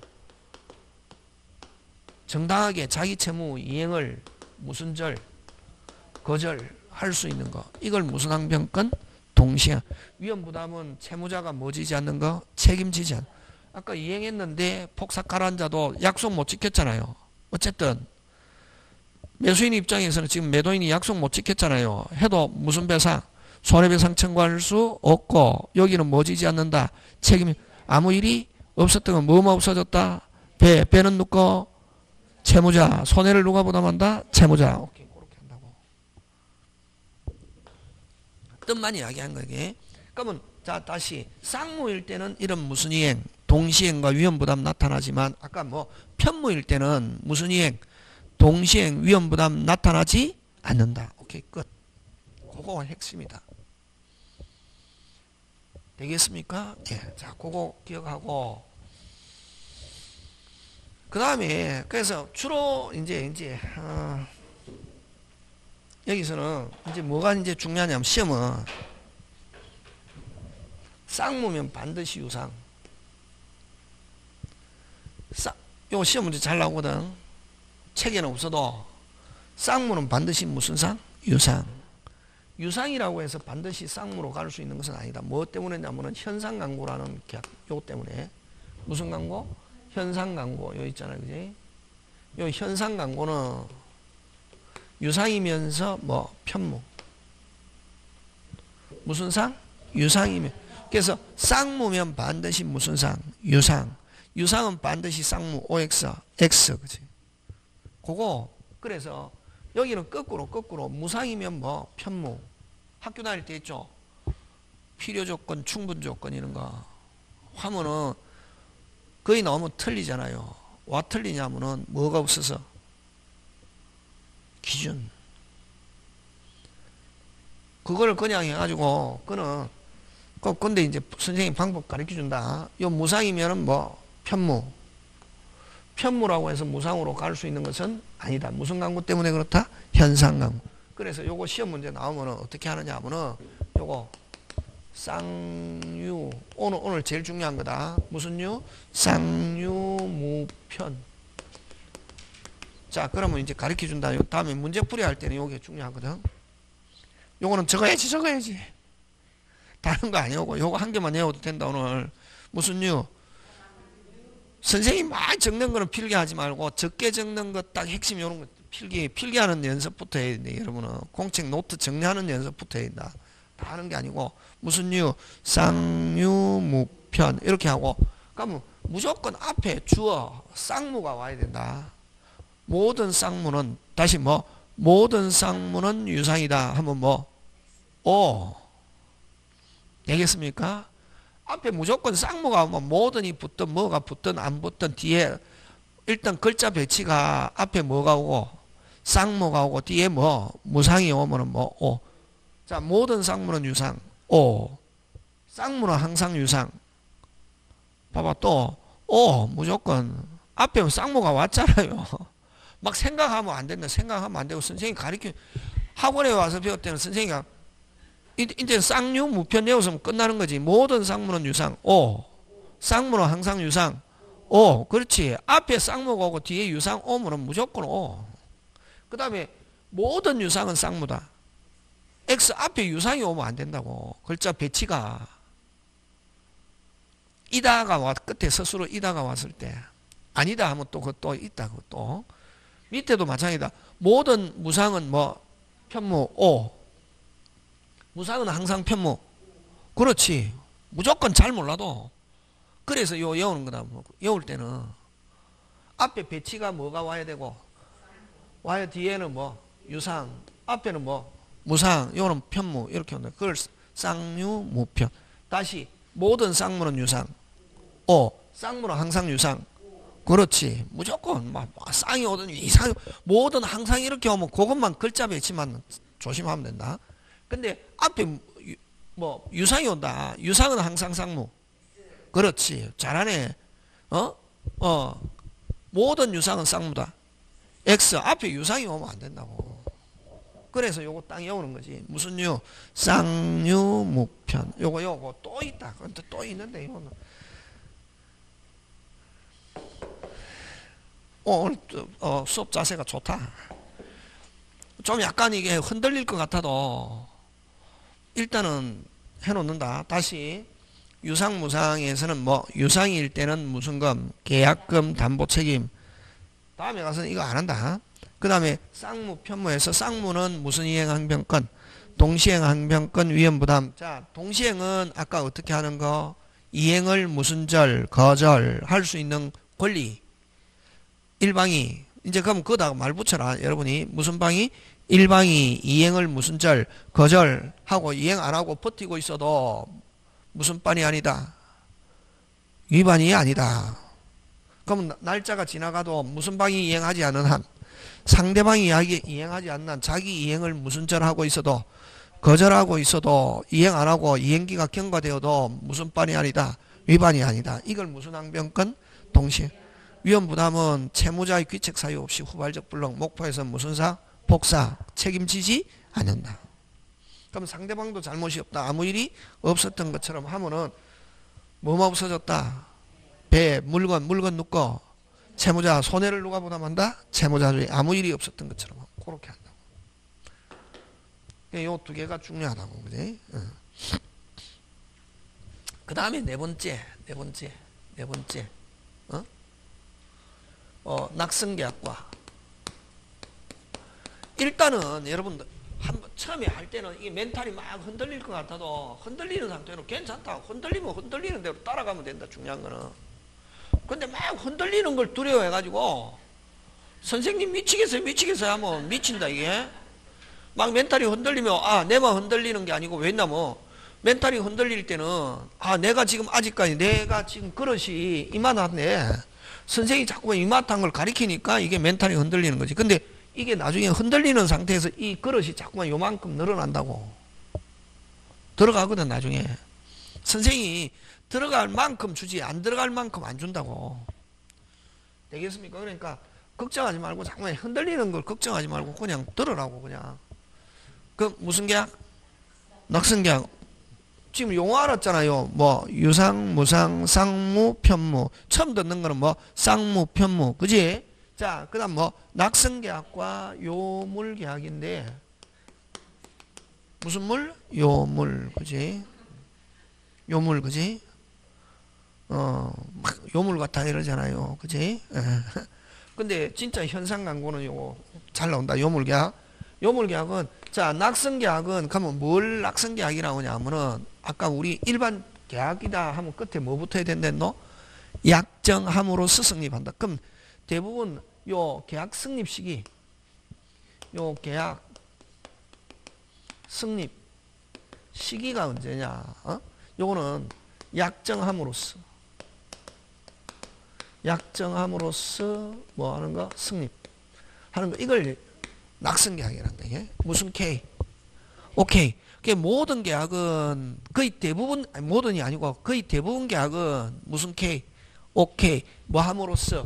정당하게 자기 채무 이행을 무슨 절 거절할 수 있는 거. 이걸 무슨 항변권? 동시에. 위험부담은 채무자가 지지 않는 거? 책임지지 않는 거. 아까 이행했는데 폭삭 가라앉아도 약속 못 지켰잖아요. 어쨌든 매수인 입장에서는 지금 매도인이 약속 못 지켰잖아요. 해도 무슨 배상? 손해배상 청구할 수 없고 여기는 뭐 지지 않는다. 책임이 아무 일이 없었던 건 뭐뭐 없어졌다. 배는 누구? 채무자. 손해를 누가 부담한다? 채무자. 오케이, 그렇게 한다고. 뜻만 이야기한 거게. 그러면 자 다시 쌍무일 때는 이런 무슨 이행, 동시행과 위험부담 나타나지만 아까 뭐 편무일 때는 무슨 이행, 동시행, 위험부담 나타나지 않는다. 오케이, 끝. 그거가 핵심이다. 되겠습니까? 예. 자, 그거 기억하고. 그 다음에, 그래서 주로 여기서는 이제 뭐가 이제 중요하냐면 시험은 쌍무면 반드시 유상. 요 시험 문제 잘 나오거든. 책에는 없어도 쌍무는 반드시 무슨 상? 유상. 유상이라고 해서 반드시 쌍무로 갈 수 있는 것은 아니다. 뭐 때문에냐면은 현상 광고라는 계약, 요 때문에. 무슨 광고? 현상 광고. 요 있잖아요. 그지? 요 현상 광고는 유상이면서 뭐 편무. 무슨 상? 유상이면. 그래서 쌍무면 반드시 무슨 상? 유상. 유상은 반드시 쌍무, OX, X. 그지? 그거. 그래서 여기는 거꾸로 무상이면 뭐 편무. 학교 다닐 때 있죠. 필요 조건, 충분 조건 이런 거 하면은 거의 너무 틀리잖아요. 와 틀리냐면은 뭐가 없어서 기준. 그걸 그냥 해가지고 그는 근데 이제 선생님 방법 가르쳐 준다. 요 무상이면은 뭐 편무라고 해서 무상으로 갈 수 있는 것은 아니다. 무슨 광고 때문에 그렇다? 현상 광고. 그래서 요거 시험 문제 나오면은 어떻게 하느냐 하면은 요거 쌍유 오늘 제일 중요한 거다. 무슨 유? 쌍유무편. 자, 그러면 이제 가르쳐 준다. 다음에 문제풀이 할 때는 요게 중요하거든. 요거는 적어야지. 다른 거 아니고 요거 한 개만 외워도 된다. 오늘 무슨 유? 선생님 많이 적는 거는 필기하지 말고 적게 적는 거 딱 핵심 요런 거 필기하는 연습부터 해야 돼. 여러분은 공책 노트 정리하는 연습부터 해야 된다. 다 하는 게 아니고 무슨 유? 쌍유무편 이렇게 하고 그러면 무조건 앞에 주어 쌍무가 와야 된다. 모든 쌍무는 다시 뭐 모든 쌍무는 유상이다 하면 뭐 오 되겠습니까? 앞에 무조건 쌍무가 오면 모든이 붙든 뭐가 붙든 안 붙든 뒤에 일단 글자 배치가 앞에 뭐가 오고 쌍무가 오고 뒤에 뭐 무상이 오면은 뭐 오. 자, 모든 쌍무는 유상 오. 쌍무는 항상 유상. 봐봐 또 오 무조건 앞에 쌍무가 왔잖아요. 막 생각하면 안 된다. 생각하면 안 되고 선생님이 가르쳐 학원에 와서 배울 때는 선생님이 이제 쌍유 무편 외웠으면 끝나는 거지. 모든 쌍무는 유상 오. 쌍무는 항상 유상 오. 그렇지. 앞에 쌍무가 오고 뒤에 유상 오면은 무조건 오. 그 다음에 모든 유상은 쌍무다. X 앞에 유상이 오면 안 된다고. 글자 배치가 이다가 끝에 스스로 이다가 왔을 때 아니다 하면 또 그것도 있다. 그것도 밑에도 마찬가지다. 모든 무상은 뭐 편무 오. 무상은 항상 편무. 그렇지. 무조건 잘 몰라도 그래서 요 외우는 거다. 외울 때는 앞에 배치가 뭐가 와야 되고 와야 뒤에는 뭐 유상 앞에는 뭐 무상 요는 편무 이렇게 한다. 그걸 쌍유무편. 다시 모든 쌍무는 유상 오. 쌍무는 항상 유상. 그렇지. 무조건 막 쌍이 오든 이상이 모든 항상 이렇게 오면 그것만 글자 배치만 조심하면 된다. 근데 앞에 뭐 유상이 온다. 유상은 항상 쌍무. 그렇지. 잘하네. 모든 유상은 쌍무다. X 앞에 유상이 오면 안 된다고. 그래서 요거 딱 외우는 거지. 무슨 유? 쌍유무편. 요거 또 있다. 또 있는데 이거는 오늘 수업 자세가 좋다. 좀 약간 이게 흔들릴 것 같아도 일단은 해놓는다. 다시 유상무상에서는 뭐 유상일 때는 무슨 금? 계약금, 담보책임. 다음에 가서는 이거 안 한다. 그 다음에 쌍무, 편무에서 쌍무는 무슨 이행항변권? 동시행항변권 위험부담. 자, 동시행은 아까 어떻게 하는 거? 이행을 무슨 절, 거절 할 수 있는 권리. 일방이. 이제 그럼 그거다가 말 붙여라. 여러분이 무슨 방이? 일방이 이행을 무슨 절, 거절하고 이행 안 하고 버티고 있어도 무슨 반이 아니다. 위반이 아니다. 그럼 날짜가 지나가도 무슨 방이 이행하지 않은 한, 상대방이 이행하지 않는 한 자기 이행을 무슨 절 하고 있어도 거절하고 있어도 이행 안 하고 이행기가 경과되어도 무슨 반이 아니다. 위반이 아니다. 이걸 무슨 항변권? 동시에. 위험부담은 채무자의 귀책 사유 없이 후발적 불능, 목포에서 무슨 사? 복사. 책임지지 않는다. 그럼 상대방도 잘못이 없다. 아무 일이 없었던 것처럼 하면은 뭐만 없어졌다. 배, 물건 눕고 채무자 손해를 누가 부담한다? 채무자들이 아무 일이 없었던 것처럼 그렇게 한다고. 요 두 개가 중요하다고. 그지? 그 다음에 네 번째. 낙승계약과. 일단은 여러분들 처음에 할 때는 이 멘탈이 막 흔들릴 것 같아도 흔들리는 상태로 괜찮다. 흔들리면 흔들리는 대로 따라가면 된다. 중요한 거는. 근데 막 흔들리는 걸 두려워해가지고 선생님 미치겠어요 하면 미친다 이게. 막 멘탈이 흔들리면 내만 흔들리는 게 아니고 왜냐면 멘탈이 흔들릴 때는 내가 지금 아직까지 내가 지금 그릇이 이만한데 선생님이 자꾸만 이만한 걸 가리키니까 이게 멘탈이 흔들리는 거지. 근데 이게 나중에 흔들리는 상태에서 이 그릇이 자꾸만 요만큼 늘어난다고. 들어가거든 나중에. 선생님이 들어갈 만큼 주지 안 들어갈 만큼 안 준다고. 되겠습니까? 그러니까 걱정하지 말고 자꾸만 흔들리는 걸 걱정하지 말고 그냥 들으라고 그냥. 그 무슨 계약? 낙승계약. 지금 용어 알았잖아요. 뭐 유상, 무상, 쌍무, 편무. 처음 듣는 거는 뭐 쌍무, 편무. 그지? 자, 그 다음 뭐 낙승계약과 요물계약인데 무슨 물? 요물. 그지? 요물. 그지? 요물 같아 이러잖아요. 그지? 근데 진짜 현상 광고는 요거 잘 나온다. 요물계약. 요물계약은 자, 낙승계약은 그러면 뭘 낙승계약이라고 하냐면은 아까 우리 일반 계약이다 하면 끝에 뭐 붙어야 된댔노? 약정함으로써 성립한다. 그럼 대부분 요 계약 성립 시기, 요 계약 성립 시기가 언제냐? 요거는 약정함으로써 뭐 하는 거? 성립하는 거. 이걸 낙승계약이라는 거예요. 무슨 K? 오케이. 모든 계약은 거의 대부분, 아니 모든이 아니고 거의 대부분 계약은 무슨 K? 오케이. 뭐 함으로써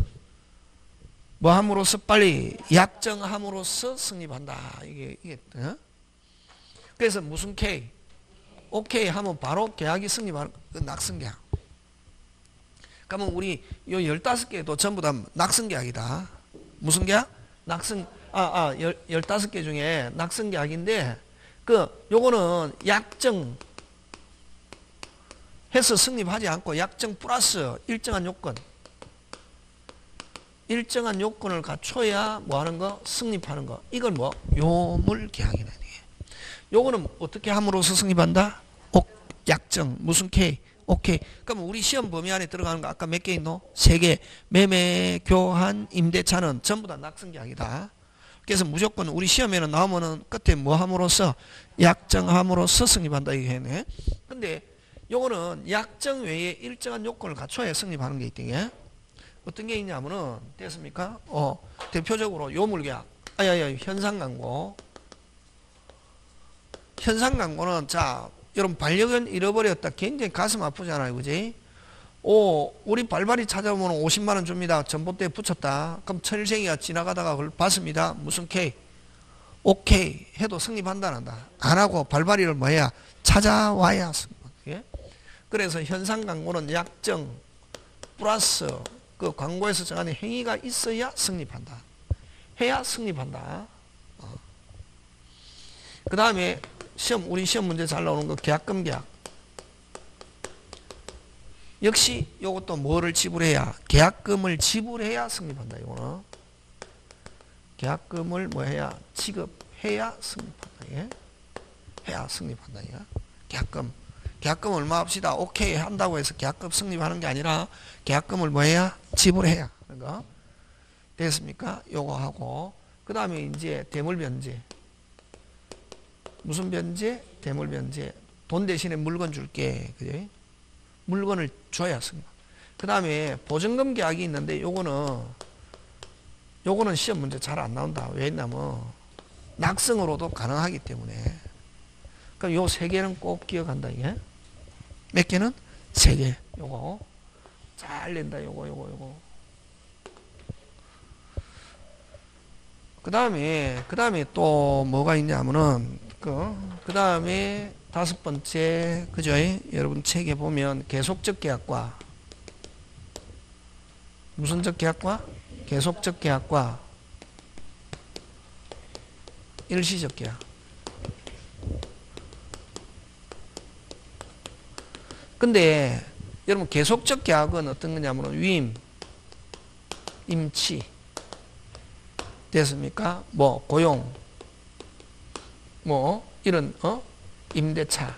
빨리 약정함으로써 성립한다. 이게 그래서 무슨 K? 오케이 하면 바로 계약이 성립하는 그 낙승계약. 그러면 우리 요 15개도 전부 다 낙승계약이다. 무슨 계약? 15개 중에 낙승계약인데 요거는 약정 해서 성립하지 않고 약정 플러스 일정한 요건을 갖춰야 뭐 하는 거? 성립하는 거. 이걸 뭐? 요물계약이라는 게. 요거는 어떻게 함으로써 성립한다? 약정. 무슨 K? 오케이. 그럼 우리 시험 범위 안에 들어가는 거 아까 몇 개 있노? 3개. 매매, 교환, 임대차는 전부 다 낙승계약이다. 그래서 무조건 우리 시험에는 나오면은 끝에 뭐 함으로써? 약정함으로써 성립한다. 이게 했네. 근데 요거는 약정 외에 일정한 요건을 갖춰야 성립하는 게 있대요. 어떤 게 있냐면은, 됐습니까? 대표적으로 요물계약. 현상광고. 현상광고는 자, 여러분 반려견 잃어버렸다. 굉장히 가슴 아프잖아요. 그지? 우리 발발이 찾아오면 50만원 줍니다. 전봇대에 붙였다. 그럼 천일생이가 지나가다가 그걸 봤습니다. 무슨 K? 오케이 해도 성립한다 안 한다. 안 하고 발발이를 뭐 해야? 찾아와야 예? 그래서 현상 광고는 약정 플러스 그 광고에서 정하는 행위가 있어야 성립한다. 해야 성립한다. 그 다음에 우리 시험 문제 잘 나오는 거 계약금 계약. 역시 요것도 뭐를 지불해야? 계약금을 지불해야 성립한다. 이거는 계약금을 뭐 해야 지급해야 승립한다. 예? 해야 승립한다. 예? 계약금 얼마 합시다. 오케이 한다고 해서 계약금 승립하는 게 아니라 계약금을 뭐 해야 지불해야 하는 거. 됐습니까? 요거 하고 그 다음에 이제 대물변제. 무슨 변제? 대물변제. 돈 대신에 물건 줄게. 그지? 물건을 줘야 승립. 그 다음에 보증금 계약이 있는데 요거는 시험 문제 잘 안 나온다. 왜냐면 낙승으로도 가능하기 때문에. 그럼 요 세 개는 꼭 기억한다. 이게 몇 개는? 세 개. 요거 잘 낸다. 요거. 그 다음에 또 뭐가 있냐면은 그 다음에 다섯 번째 그죠? 여러분 책에 보면 계속적 계약과 무슨적 계약과 계속적 계약과 일시적 계약. 근데 여러분 계속적 계약은 어떤 거냐면 위임, 임치 됐습니까? 뭐 고용, 뭐 이런 임대차,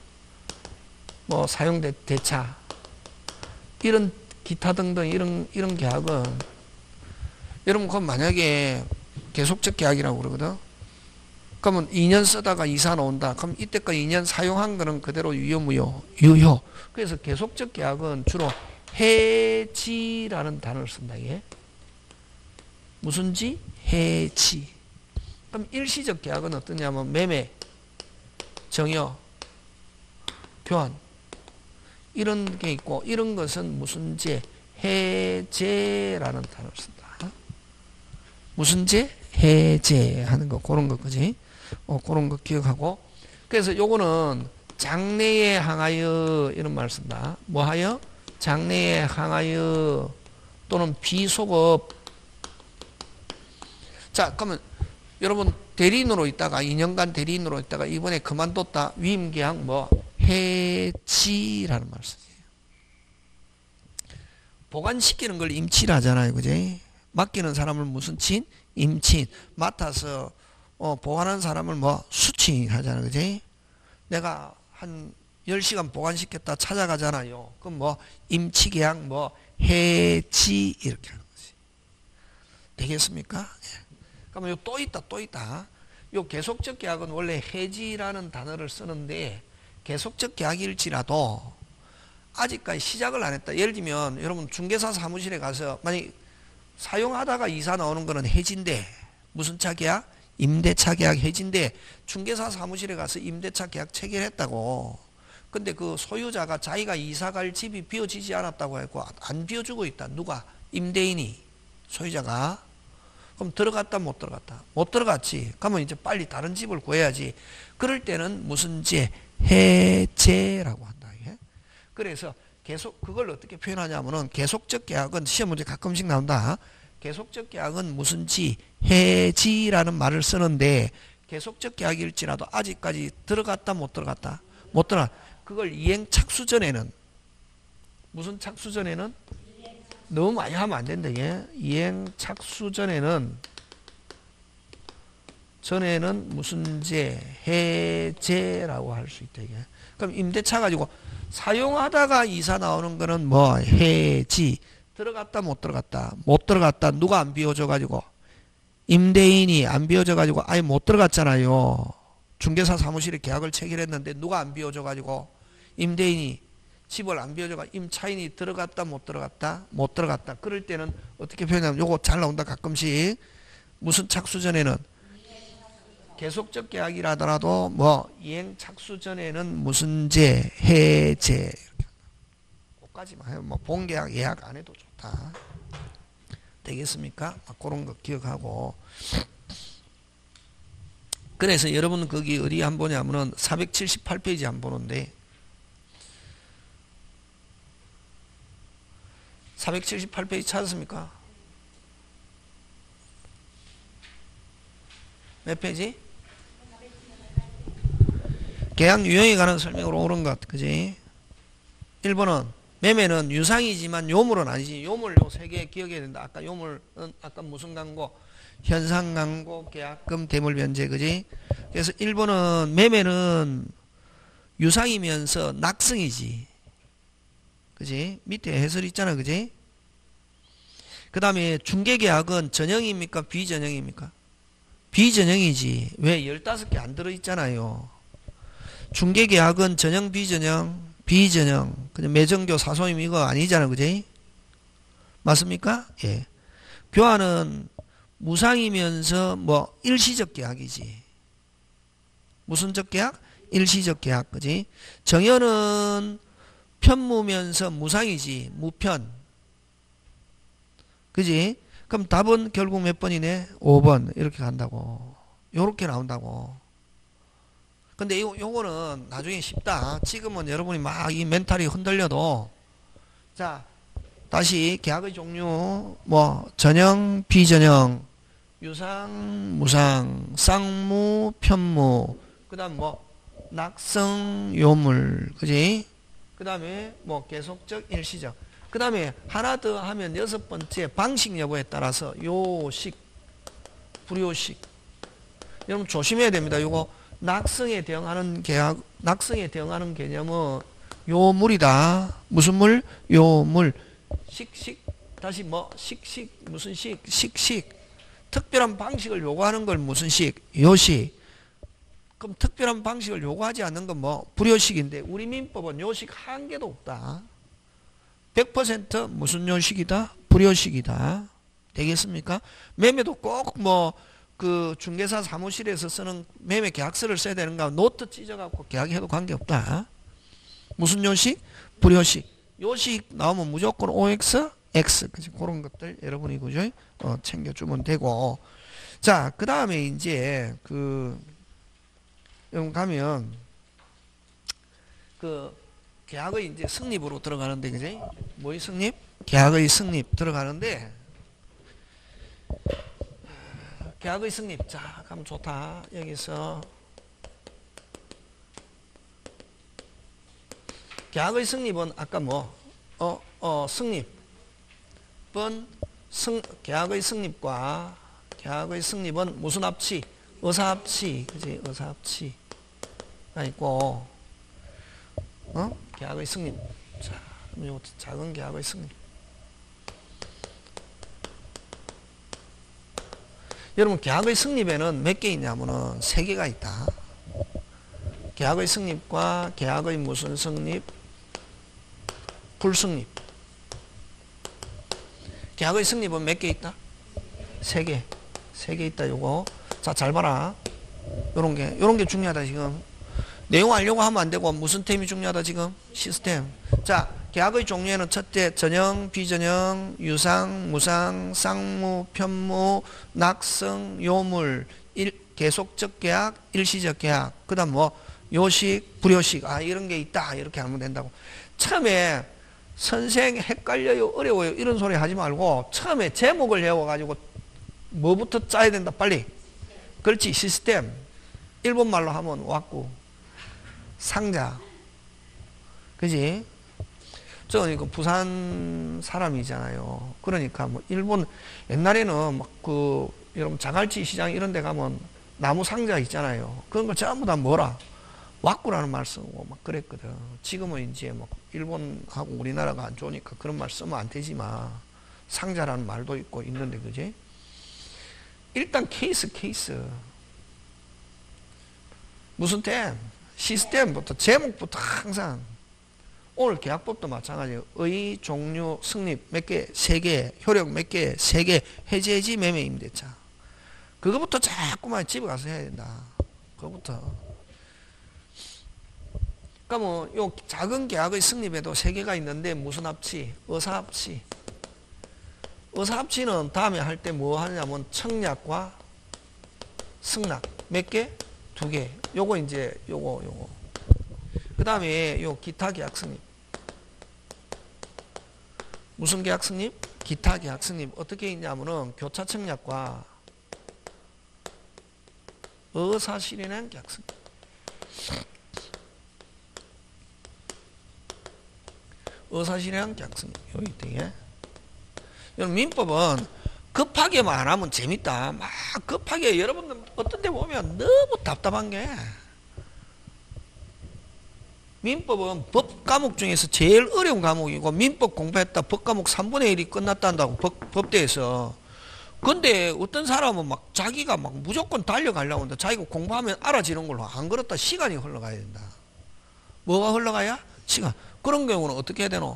뭐 사용대차 이런 기타 등등 이런 계약은 여러분 그건 만약에 계속적 계약이라고 그러거든. 그러면 2년 쓰다가 이사 나온다. 그럼 이때까지 2년 사용한 거는 그대로 유효 무효? 유효. 그래서 계속적 계약은 주로 해지라는 단어를 쓴다. 이게 무슨 지? 해지. 그럼 일시적 계약은 어떠냐면 매매, 정여, 교환 이런 게 있고 이런 것은 무슨 제? 해제라는 단어를 쓴다. 무슨 제? 해제 하는 거 그런 거 그지? 그런 거 기억하고 그래서 요거는 장래에 항하여 이런 말을 쓴다. 뭐 하여? 장래에 항하여 또는 비소급. 자 그러면 여러분 대리인으로 있다가 2년간 대리인으로 있다가 이번에 그만뒀다. 위임계약 뭐 해지라는 말을 쓰지. 보관시키는 걸 임치라 하잖아요. 그지? 맡기는 사람을 무슨 친? 임친. 맡아서 보관하는 사람을 뭐 수친 하잖아요. 그지? 내가 한 10시간 보관시켰다 찾아가잖아요. 그럼 뭐 임치계약 뭐 해지 이렇게 하는 거지. 되겠습니까? 그러면 또 있다. 요 계속적 계약은 원래 해지라는 단어를 쓰는데 계속적 계약일지라도 아직까지 시작을 안 했다. 예를 들면 여러분 중개사 사무실에 가서 만약 사용하다가 이사 나오는 거는 해지인데 무슨 차 계약? 임대차 계약 해지인데 중개사 사무실에 가서 임대차 계약 체결했다고. 근데 그 소유자가 자기가 이사 갈 집이 비워지지 않았다고 했고 안 비워주고 있다. 누가? 임대인이. 소유자가. 그럼 들어갔다 못 들어갔다? 못 들어갔지. 그러면 이제 빨리 다른 집을 구해야지. 그럴 때는 무슨 제? 해제라고 한다. 그래서 계속 그걸 어떻게 표현하냐면은 계속적 계약은 시험 문제 가끔씩 나온다. 계속적 계약은 무슨 지? 해지라는 말을 쓰는데 계속적 계약일지라도 아직까지 들어갔다 못 들어갔다? 못 들어갔다. 그걸 이행 착수 전에는 무슨 착수 전에는? 너무 많이 하면 안 된다. 이게. 이행 착수 전에는 무슨 제? 해제라고 할 수 있다. 이게. 그럼 임대차 가지고 사용하다가 이사 나오는 거는 뭐 해지. 들어갔다 못 들어갔다? 못 들어갔다. 누가 안 비워줘 가지고? 임대인이 안 비워줘 가지고 아예 못 들어갔잖아요. 중개사 사무실에 계약을 체결했는데 누가 안 비워줘 가지고? 임대인이 집을 안 비워줘 가지고 임차인이 들어갔다 못 들어갔다? 못 들어갔다. 그럴 때는 어떻게 표현하면 요거 잘 나온다 가끔씩. 무슨 착수 전에는? 계속적 계약이라더라도 뭐 이행 착수 전에는 무슨 제? 해제. 까지만 해요. 뭐 본계약 예약 안 해도 좋다. 되겠습니까? 그런 거 기억하고. 그래서 여러분 거기 어디 안 보냐면은 478페이지 안 보는데 478페이지 찾았습니까? 몇 페이지? 계약 유형에 관한 설명으로 옳은 것, 그지? 1번은 매매는 유상이지만 요물은 아니지. 요물 요 세 개 기억해야 된다. 아까 요물은 아까 무슨 광고? 현상 광고 계약금 대물 변제 그지? 그래서 1번은 매매는 유상이면서 낙승이지. 그지? 밑에 해설 있잖아. 그지? 그 다음에 중개계약은 전형입니까? 비전형입니까? 비전형이지. 왜? 15개 안 들어있잖아요. 중개계약은 전형, 비전형, 비전형. 그냥 매정교, 사소임 이거 아니잖아. 그지? 맞습니까? 예. 교환은 무상이면서 뭐 일시적 계약이지. 무슨적 계약? 일시적 계약. 그지? 정현은 편무면서 무상이지. 무편. 그지? 그럼 답은 결국 몇 번이네? 5번. 이렇게 간다고. 요렇게 나온다고. 근데 요거는 나중에 쉽다. 지금은 여러분이 막 이 멘탈이 흔들려도 자, 다시 계약의 종류 뭐 전형, 비전형, 유상, 무상, 쌍무, 편무, 그다음 뭐 낙성, 요물, 그지? 그다음에 뭐 계속적, 일시적. 그다음에 하나 더 하면 6번째 방식 여부에 따라서 요식, 불요식. 여러분 조심해야 됩니다. 요거 낙성에 대응하는 계약, 낙성에 대응하는 개념은 요물이다. 무슨 물? 요물. 식식. 다시 뭐 식식 무슨 식? 식식. 특별한 방식을 요구하는 걸 무슨 식? 요식. 그럼 특별한 방식을 요구하지 않는 건 뭐? 불요식인데 우리 민법은 요식 한 개도 없다. 100% 무슨 요식이다? 불요식이다. 되겠습니까? 매매도 꼭 뭐 그 중개사 사무실에서 쓰는 매매 계약서를 써야 되는가? 노트 찢어갖고 계약해도 관계없다. 무슨 요식? 불요식. 요식 나오면 무조건 OX, X. 그치? 그런 것들 여러분이 그죠? 챙겨주면 되고. 자, 그 다음에 이제 여러분 가면 계약의 이제 성립으로 들어가는데, 그지? 뭐의 성립? 계약의 성립 들어가는데, 계약의 성립. 자, 그럼 좋다. 여기서 계약의 성립은 아까 뭐, 성립은 계약의 성립은 무슨 합치? 의사합치. 그지? 의사합치가 있고, 계약의 성립. 자, 요 작은 계약의 성립. 여러분, 계약의 성립에는 몇 개 있냐면은 3개가 있다. 계약의 성립과 계약의 무슨 성립? 불성립. 계약의 성립은 몇 개 있다? 3개. 3개 있다, 요거. 자, 잘 봐라. 요런 게 중요하다, 지금. 내용 알려고 하면 안 되고, 무슨 템이 중요하다, 지금? 시스템. 자, 계약의 종류에는 첫째, 전형, 비전형, 유상, 무상, 쌍무, 편무, 낙성, 요물, 계속적 계약, 일시적 계약. 그 다음 뭐, 요식, 불요식. 아, 이런 게 있다. 이렇게 하면 된다고. 처음에, 선생 헷갈려요, 어려워요. 이런 소리 하지 말고, 처음에 제목을 외워가지고, 뭐부터 짜야 된다, 빨리. 그렇지, 시스템. 일본말로 하면 왔고, 상자. 그지? 저 이거 부산 사람이잖아요. 그러니까 뭐 일본 옛날에는 막 여러분 자갈치 시장 이런 데 가면 나무 상자 있잖아요. 그런 거 전부 다 뭐라? 왁구라는 말 쓰고 막 그랬거든. 지금은 이제 뭐 일본하고 우리나라가 안 좋으니까 그런 말 쓰면 안 되지만 상자라는 말도 있고 있는데, 그지? 일단 케이스. 무슨 템? 시스템부터, 제목부터 항상. 오늘 계약법도 마찬가지예요. 의, 종류, 성립 몇 개? 3개. 효력 몇 개? 3개. 해제지, 매매, 임대차. 그거부터 자꾸만 집에 가서 해야 된다. 그거부터. 그러니까 뭐, 요 작은 계약의 성립에도 3개가 있는데, 무슨 합치? 의사합치. 의사합치는 다음에 할 때 뭐 하냐면, 청약과 승낙. 몇 개? 2개. 요거 이제, 요거. 그 다음에 요 기타 계약 성립. 무슨 계약 성립? 기타 계약 성립. 어떻게 있냐면은 교차 청약과 의사실현행 계약 성립. 의사실현행 계약 성립. 여기 되게. 여러분 민법은 급하게만 안 하면 재밌다. 막 급하게 여러분들 어떤 데 보면 너무 답답한 게 민법은 법 과목 중에서 제일 어려운 과목이고 민법 공부했다 법 과목 3분의 1이 끝났다 한다고 법대에서. 근데 어떤 사람은 막 자기가 막 무조건 달려가려고 한다. 자기가 공부하면 알아지는 걸로. 안 그렇다. 시간이 흘러가야 된다. 뭐가 흘러가야? 시간. 그런 경우는 어떻게 해야 되노?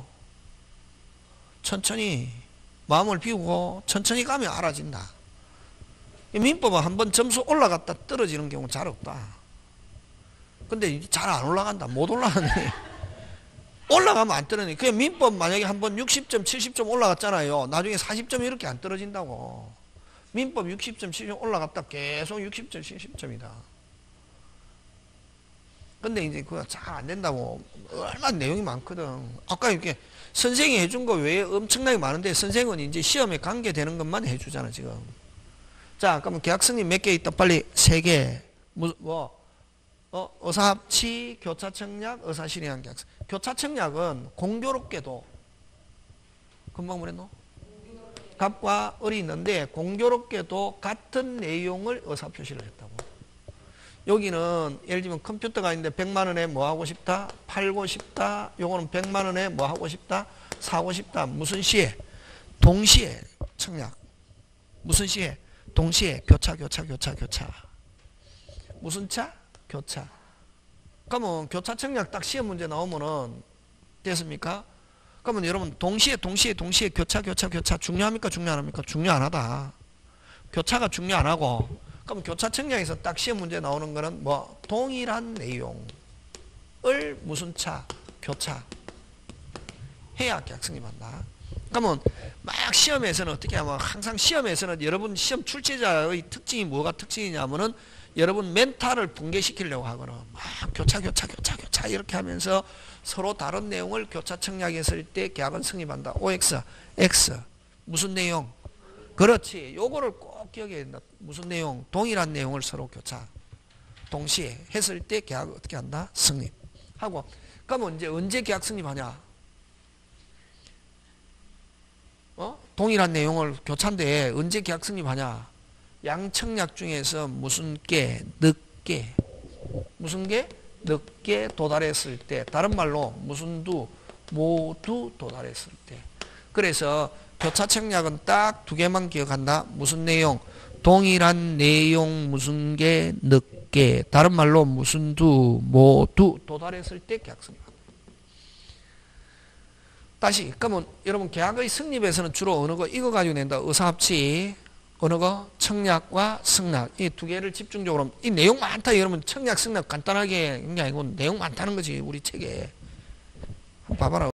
천천히 마음을 비우고 천천히 가면 알아진다. 민법은 한번 점수 올라갔다 떨어지는 경우 잘 없다. 근데 잘 안 올라간다. 못 올라가네. 올라가면 안 떨어지네. 그냥 민법 만약에 한번 60점, 70점 올라갔잖아요. 나중에 40점 이렇게 안 떨어진다고. 민법 60점, 70점 올라갔다 계속 60점, 70점이다. 근데 이제 그거 잘 안 된다고. 얼마나 내용이 많거든. 아까 이렇게 선생이 해준 거 외에 엄청나게 많은데 선생은 이제 시험에 관계되는 것만 해주잖아, 지금. 자, 그러면 계약서님 몇 개 있다? 빨리 3개. 의사합치, 교차청약, 의사실행한 계약서. 교차청약은 공교롭게도 금방 뭐랬노? 갑과 을이 있는데 공교롭게도 같은 내용을 의사표시를 했다고. 여기는 예를 들면 컴퓨터가 있는데 100만 원에 뭐 하고 싶다? 팔고 싶다. 요거는 100만 원에 뭐 하고 싶다? 사고 싶다. 무슨 시에? 동시에 청약. 무슨 시에? 동시에 교차. 무슨 차? 교차. 그러면 교차 청약 딱 시험 문제 나오면은 됐습니까? 그러면 여러분 동시에 교차 중요합니까? 중요 안 합니까? 중요 안 하다. 교차가 중요 안 하고. 그럼 교차 청약에서 딱 시험 문제 나오는 거는 뭐 동일한 내용을 무슨 차? 교차 해야 계약 성립한다. 그러면 막 시험에서는 어떻게 하면 항상 시험에서는 여러분 시험 출제자의 특징이 뭐가 특징이냐면은 여러분 멘탈을 붕괴시키려고 하거나 막 교차 이렇게 하면서 서로 다른 내용을 교차 청약했을 때 계약은 성립한다. OX, X 무슨 내용? 그렇지. 요거를 꼭 기억해야 된다. 무슨 내용? 동일한 내용을 서로 교차 동시에 했을 때 계약을 어떻게 한다? 성립하고. 그러면 이제 언제 계약 성립하냐? 동일한 내용을 교차인데 언제 계약 성립하냐? 양청약 중에서 무슨 게 늦게 도달했을 때, 다른 말로 무슨 모두 도달했을 때. 그래서 교차 청약은 딱 2개만 기억한다. 무슨 내용? 동일한 내용 무슨 게 늦게, 다른 말로 무슨 모두 도달했을 때 계약 성립. 다시, 그러면 여러분 계약의 성립에서는 주로 어느 거 이거 가지고 낸다. 의사합치, 어느 거? 청약과 승낙. 이 2개를 집중적으로. 이 내용 많다. 여러분 청약, 승낙 간단하게 있는 게 아니고 내용 많다는 거지. 우리 책에. 한번 봐봐라.